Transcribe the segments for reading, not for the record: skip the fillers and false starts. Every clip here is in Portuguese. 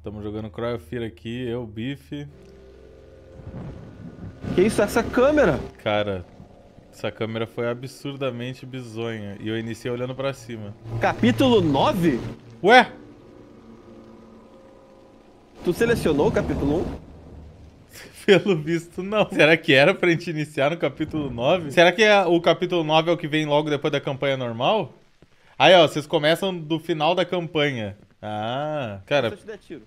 Tamo jogando Cry of Fear aqui, eu, Bife. Que isso, essa câmera? Cara, essa câmera foi absurdamente bizonha. E eu iniciei olhando pra cima. Capítulo 9? Ué? Tu selecionou o capítulo 1? Pelo visto, não. Será que era pra gente iniciar no capítulo 9? Será que o capítulo 9 é o que vem logo depois da campanha normal? Aí, ó, vocês começam do final da campanha. Ah, cara, Se eu te der tiro.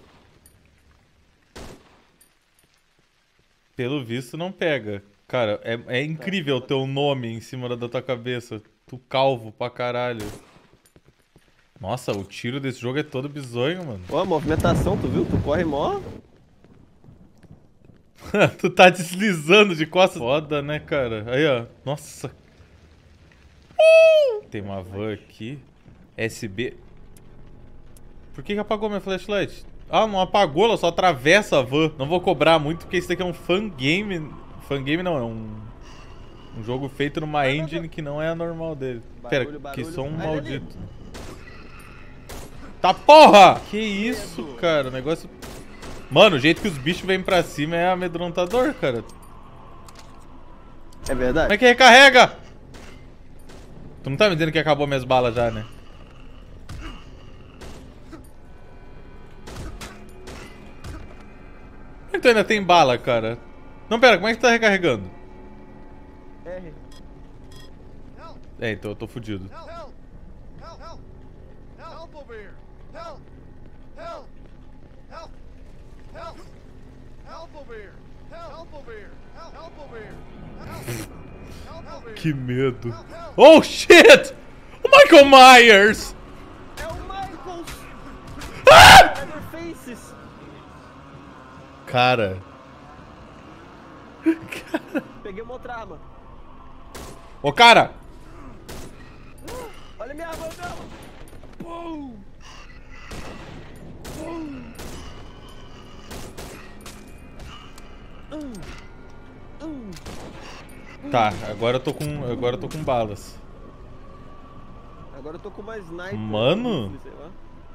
pelo visto não pega. Cara, é incrível o teu nome em cima da tua cabeça. Tu calvo pra caralho. Nossa, o tiro desse jogo é todo bizonho, mano. Ó, a movimentação, tu viu? Tu corre mó. Tu tá deslizando de costas. Foda, né, cara? Aí, ó. Nossa. Tem uma van aqui. SB. Por que apagou minha flashlight? Ah, não apagou, ela só atravessa a van. Não vou cobrar muito, porque esse daqui é um fangame. Fangame não, é um jogo feito numa engine que não é a normal dele. Pera, que som maldito. Tá porra! Que isso, cara? O negócio... Mano, o jeito que os bichos vêm pra cima é amedrontador, cara. É verdade? Como é que recarrega? Tu não tá me dizendo que acabou minhas balas já, né? Como é que tu ainda tem bala, cara? Não, pera, como é que tu tá recarregando? R. É, então eu tô fudido. Help over here! Help! Help! Help! Help! Help over here! Help over here! Help over here! Help over here! Que medo. Oh, shit! O Michael Myers! É o Michael! Ah! Faces! Cara. Peguei uma outra arma. Ô, cara! Olha minha arma, não! Pum! Pum! Tá, agora eu tô com balas. Agora eu tô com uma sniper. Mano? Sei lá.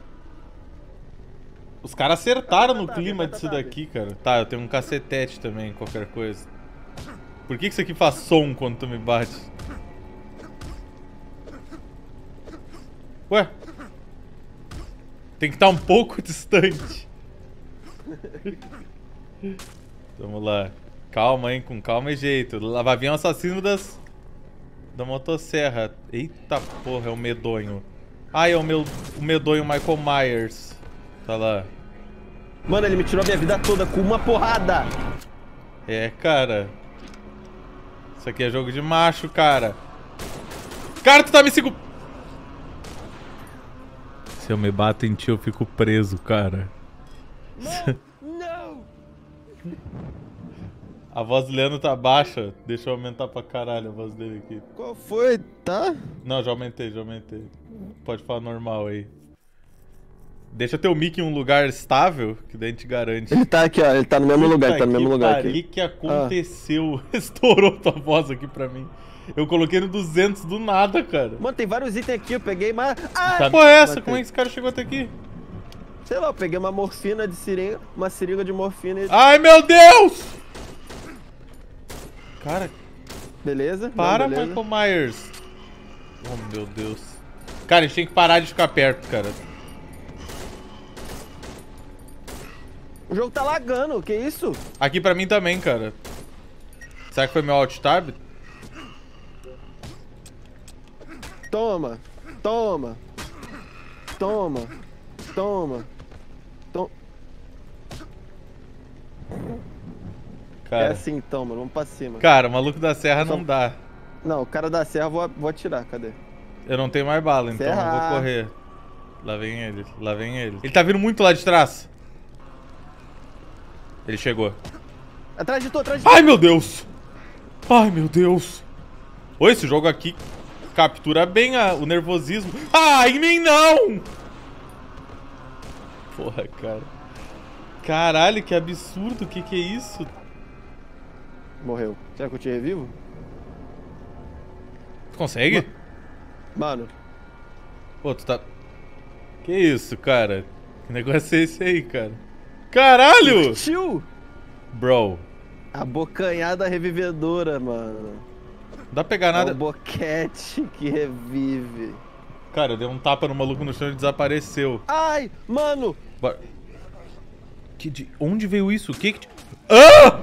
Os caras acertaram no Tá, clima tá, disso tá. daqui, cara. Tá, eu tenho um cacetete também, qualquer coisa. Por que isso aqui faz som quando tu me bate? Ué? Tem que estar um pouco distante. Vamos lá. Calma, hein? Com calma e jeito. Lá vai vir um assassino da motosserra. Eita porra, é o medonho. Ai, é o medonho Michael Myers. Tá lá. Mano, ele me tirou a minha vida toda com uma porrada. É, cara. Isso aqui é jogo de macho, cara. Cara, tu tá me segurando. Se eu me bato em ti, eu fico preso, cara. Não! A voz do Leandro tá baixa. Deixa eu aumentar pra caralho a voz dele aqui. Qual foi? Tá? Não, já aumentei, já aumentei. Pode falar normal aí. Deixa teu mic em um lugar estável, que daí a gente garante. Ele tá aqui, ó. Ele tá no mesmo lugar, ele tá no mesmo lugar O aqui. que aconteceu? Estourou tua voz aqui pra mim. Eu coloquei no 200 do nada, cara. Mano, tem vários itens aqui, eu peguei mais. Ah! Tá, porra é essa? Matei. Como é que esse cara chegou até aqui? Sei lá, eu peguei uma morfina de seringa, uma seringa de morfina e... Ai, meu Deus! Cara, Beleza? para, beleza. Michael Myers. Oh, meu Deus. Cara, a gente tem que parar de ficar perto, cara. O jogo tá lagando, que isso? Aqui pra mim também, cara. Será que foi meu alt tab? Toma, toma, toma, toma, toma. Cara, É assim então, mano, vamos pra cima. cara, o maluco da serra não dá. Não, o cara da serra vou atirar, cadê? Eu não tenho mais bala, então eu vou Serra. correr. Lá vem ele, lá vem ele. Ele tá vindo muito lá de trás. Ele chegou. Atrás de tu, atrás de tu. Ai, meu Deus! Ai, meu Deus! Oi, esse jogo aqui captura bem o nervosismo. Ah, em mim não! Porra, cara. Caralho, que absurdo. O que é isso? Morreu. Será que eu te revivo? Tu consegue? Mano, Pô, tu tá... Que isso, cara? Que negócio é esse aí, cara? Caralho! Tio! Bro. A bocanhada revivedora, mano. Não dá pra pegar É nada. o boquete que revive. Cara, eu dei um tapa no maluco no chão e desapareceu. Ai, mano! Onde veio isso? O que que... Ah!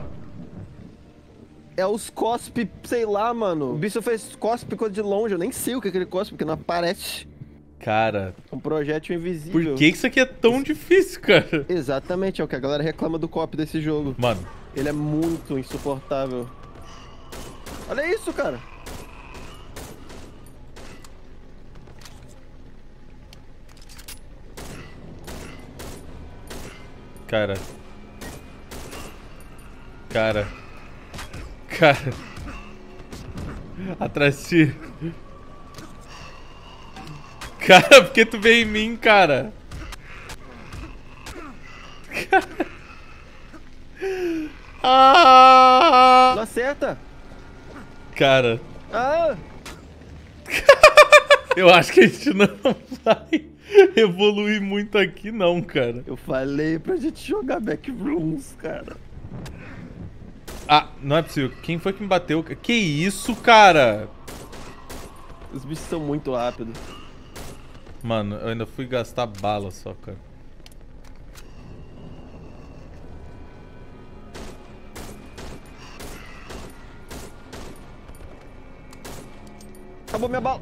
É os cospe, sei lá, mano. O bicho fez cospe coisa de longe. Eu nem sei o que é aquele cospe, porque não aparece. Cara, Um projétil invisível. por que isso aqui é tão difícil, cara? Exatamente, é o que a galera reclama do cop desse jogo. Mano, Ele é muito insuportável. Olha isso, cara. cara. Atrás de ti. Cara, por que tu veio em mim, cara? Ah! Não acerta. Cara, Ah! eu acho que a gente não vai evoluir muito aqui não, cara. Eu falei pra gente jogar Backrooms, cara. Ah, não é possível. Quem foi que me bateu? Que isso, cara? Os bichos são muito rápidos. Mano, eu ainda fui gastar bala só, cara. Acabou minha bala.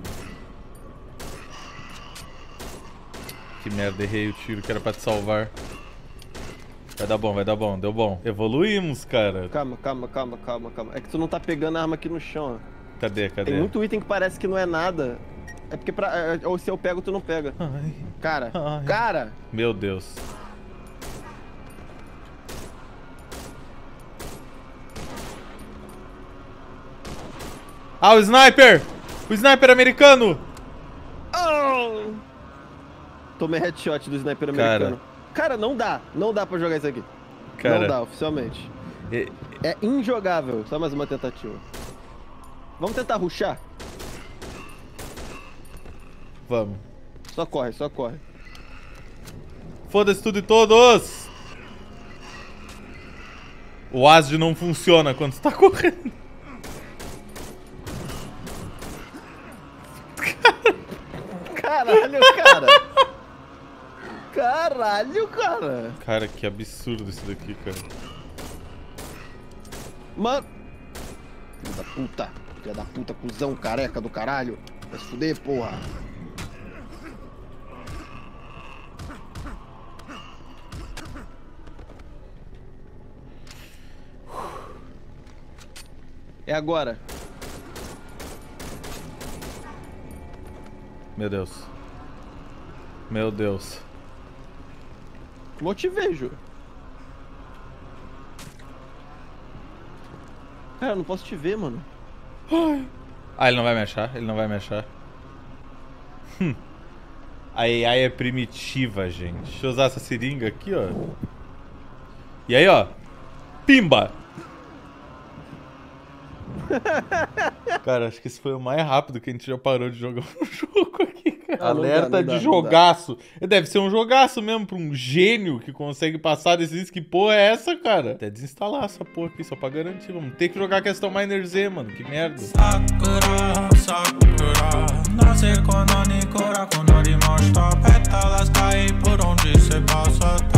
Que merda, errei o tiro que era pra te salvar. Vai dar bom, deu bom. Evoluímos, cara. Calma. É que tu não tá pegando a arma aqui no chão, ó. Cadê? Tem muito item que parece que não é nada. É porque ou se eu pego, tu não pega. Ai, Cara, ai. cara! Meu Deus. Ah, o sniper! O sniper americano! Oh! Tomei headshot do sniper americano. Cara, não dá pra jogar isso aqui. Cara, Não dá, oficialmente. É injogável. Só mais uma tentativa. Vamos tentar rushar? Vamos. Só corre. Foda-se tudo e todos! O ASD não funciona quando você tá correndo. Caralho, cara! Caralho, cara! Cara, que absurdo isso daqui, cara. Mano! Filha da puta, cuzão careca do caralho! Vai se fuder, porra! É agora! Meu Deus. Meu Deus. Vou te vejo. Cara, eu não posso te ver, mano. Ah, ele não vai me achar, A AI é primitiva, gente. Deixa eu usar essa seringa aqui, ó. E aí, ó. Pimba! Cara, acho que esse foi o mais rápido que a gente já parou de jogar um jogo aqui, cara. Alerta de jogaço. Deve ser um jogaço mesmo pra um gênio que consegue passar desses. Que porra é essa, cara? Até desinstalar essa porra aqui, só pra garantir. Vamos ter que jogar questão Miner Z, mano. Que merda. Sakura, nasce quando a Nikora, quando ele mostra pétalas caem por onde você passa.